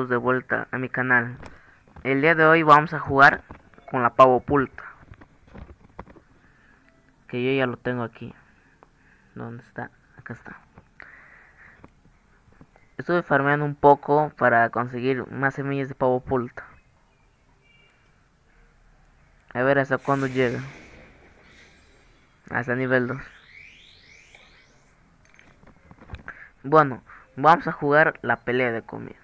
De vuelta a mi canal. El día de hoy vamos a jugar con la pavo oculta, que yo ya lo tengo aquí. ¿Dónde está? Acá está. Estuve farmeando un poco para conseguir más semillas de pavo oculta. A ver hasta cuándo llega. Hasta nivel 2. Bueno, vamos a jugar la pelea de comida.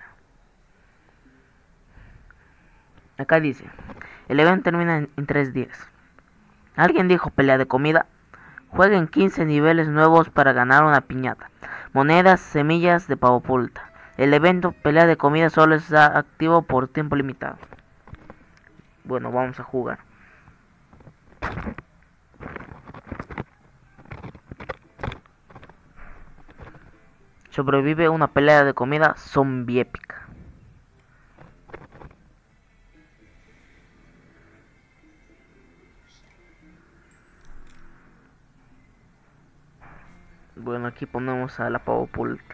Acá dice, el evento termina en 3 días. ¿Alguien dijo pelea de comida? Jueguen 15 niveles nuevos para ganar una piñata, monedas, semillas de pavo oculta. El evento pelea de comida solo está activo por tiempo limitado. Bueno, vamos a jugar. Sobrevive una pelea de comida zombie épica. Bueno, aquí ponemos a la pavo oculta.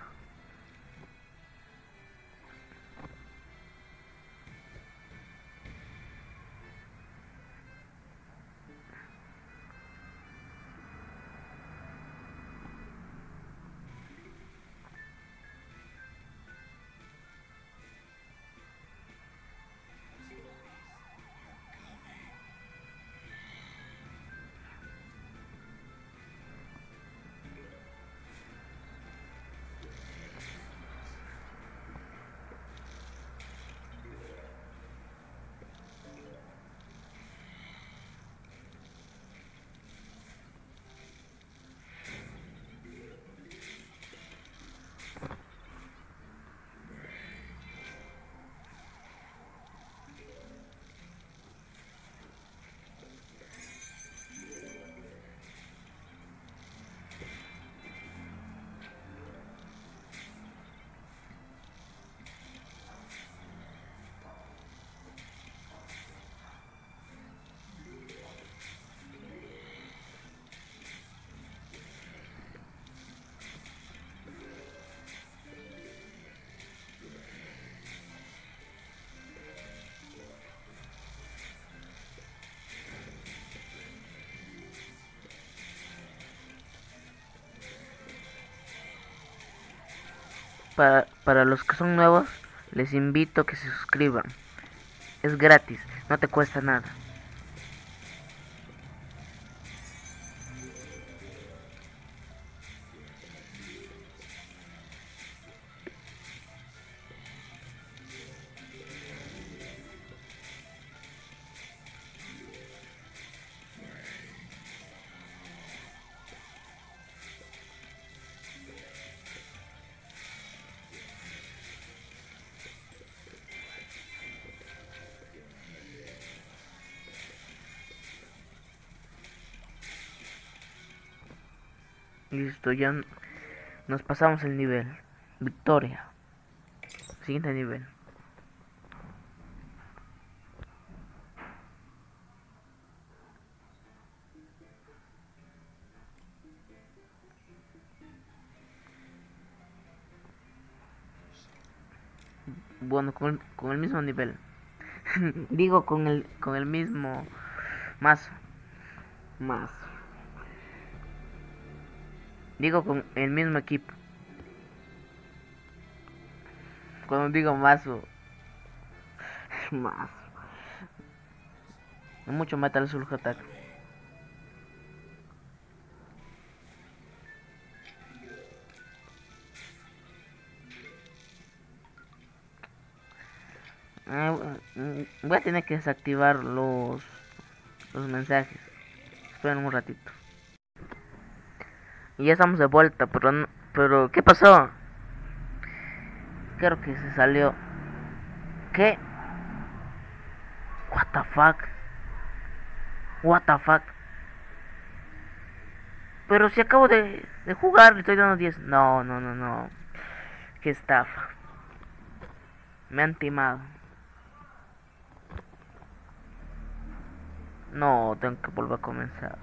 Para los que son nuevos, les invito a que se suscriban. Es gratis, no te cuesta nada. Listo, ya nos pasamos el nivel. Victoria. Siguiente nivel. Bueno, con el mismo nivel. Digo con el mismo mazo. Mazo. Digo con el mismo equipo. Cuando digo mazo. Mazo. Mucho Metal Slug Attack. Voy a tener que desactivar los mensajes. Esperen un ratito. Y ya estamos de vuelta, pero ¿qué pasó? Creo que se salió. ¿Qué? What the fuck? What the fuck? Pero si acabo de jugar, le estoy dando 10. No, no, no, no. Qué estafa. Me han timado. No, tengo que volver a comenzar.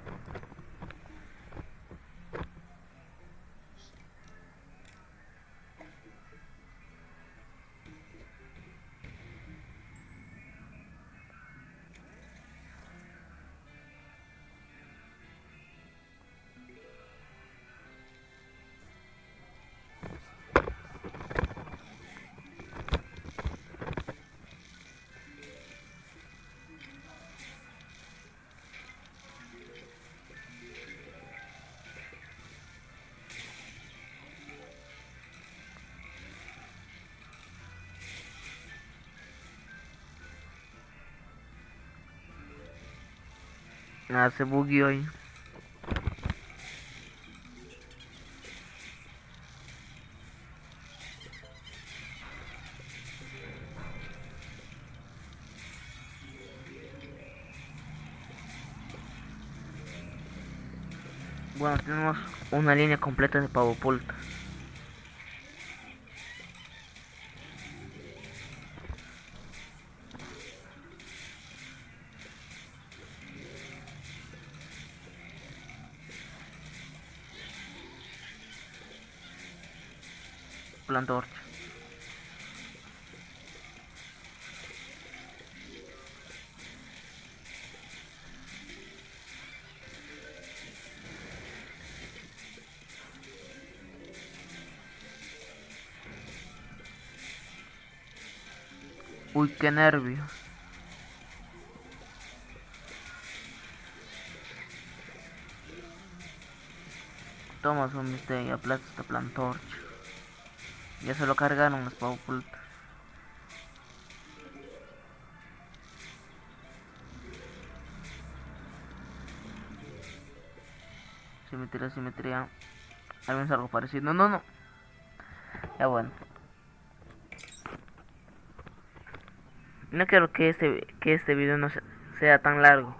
Ah, se bugueó ahí. Bueno, tenemos una línea completa de pavo pulta. Plantorcha. Uy, qué nervios. Toma su misterio y aplasta esta plantorcha. Ya se lo cargaron los pavo pultas. Simetría, simetría. Al menos algo parecido. No, no, no. Ya bueno. No quiero que este video no sea tan largo.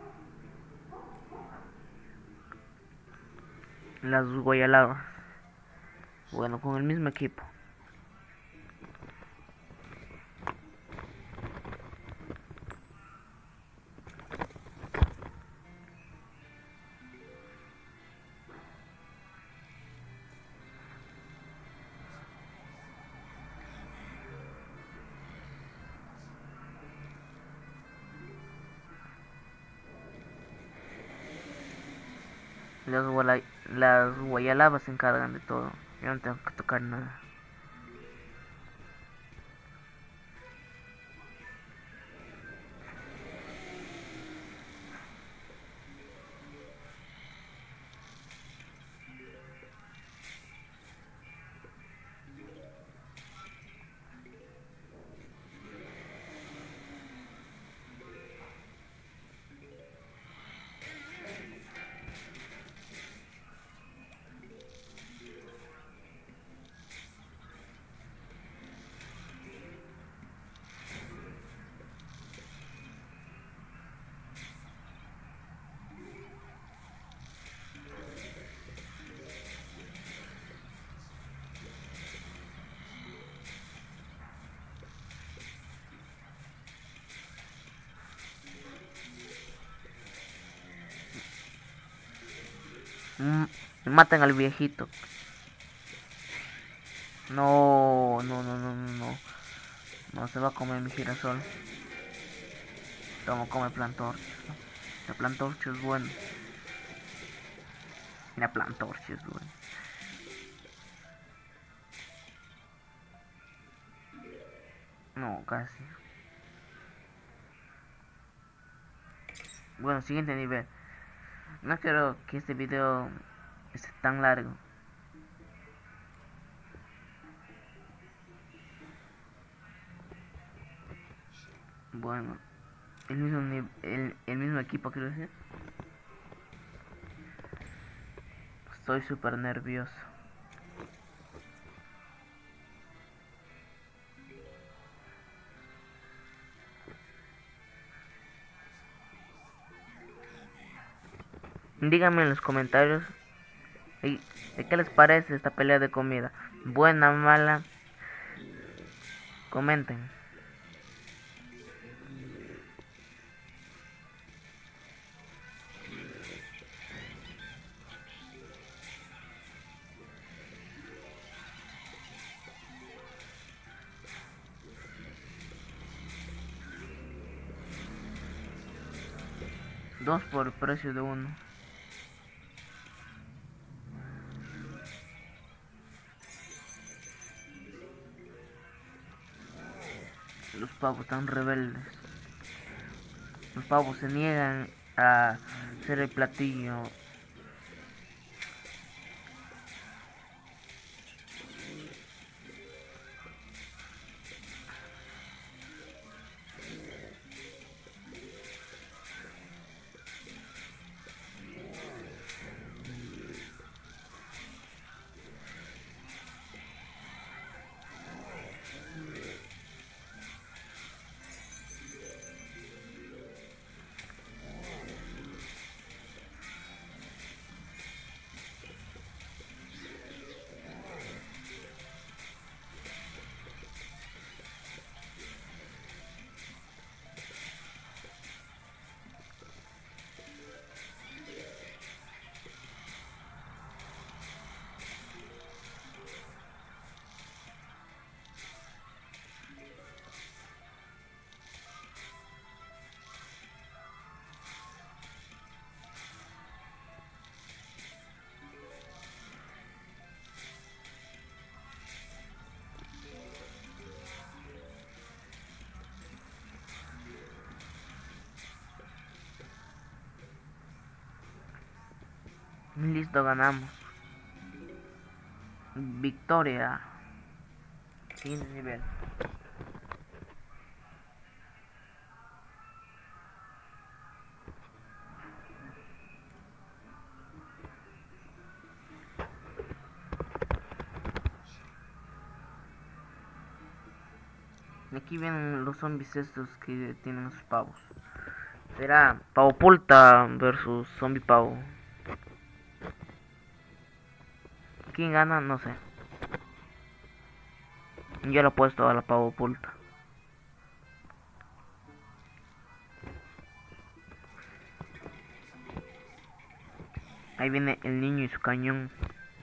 Las guayalabas. Bueno, con el mismo equipo. Las guayalabas se encargan de todo. Yo no tengo que tocar nada. Mm, Maten al viejito. No, no, no, no, no, no. No se va a comer mi girasol. Toma, come plantorcha. La plantorcha es bueno. La plantorcha es bueno. No, casi. Bueno, siguiente nivel. No quiero que este video esté tan largo. Bueno, el mismo equipo, quiero decir. Estoy súper nervioso. Díganme en los comentarios de qué les parece esta pelea de comida. Buena, mala. Comenten. Dos por el precio de uno. Los pavos están rebeldes. Los pavos se niegan a hacer el platillo. Listo, ganamos. Victoria. Siguiente nivel. Aquí vienen los zombies estos que tienen sus pavos. Será pavo pulta versus zombie pavo. ¿Quién gana? No sé. Yo lo he puesto a la pavo pulta. Ahí viene el niño y su cañón.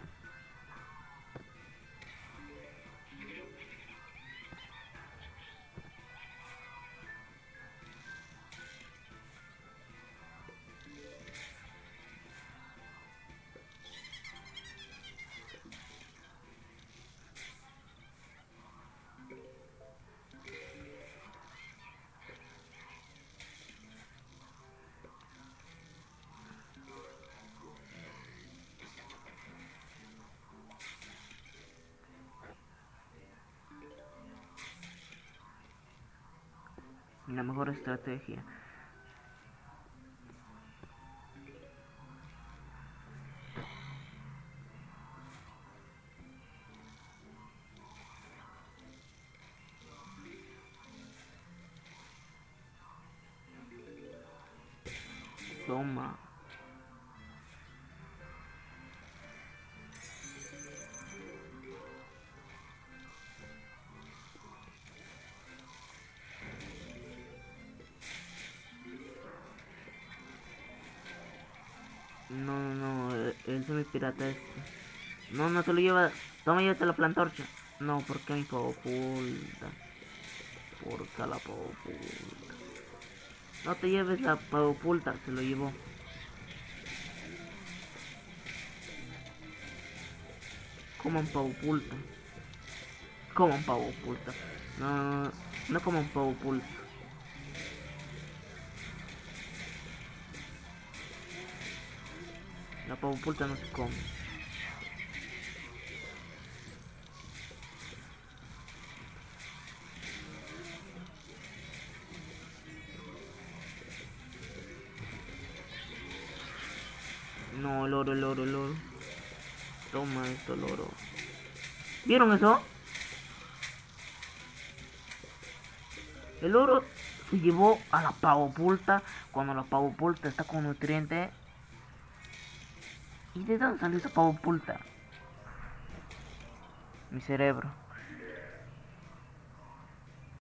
La mejor estrategia. Toma. No, el zombie pirata este. No se lo lleva. Toma, llévate la plantorcha. No, porque mi pavo pulta. Porca la pavo pulta. No te lleves la pavo pulta, se lo llevó. Coman pavo pulta. Coman pavo pulta. No coman pavo pulta. La pavo pulta no se come. No, el oro. Toma esto, el oro. ¿Vieron eso? El oro se llevó a la pavo pulta cuando la pavo pulta está con nutriente. ¿Y de dónde salió esa pavo pulta? Mi cerebro.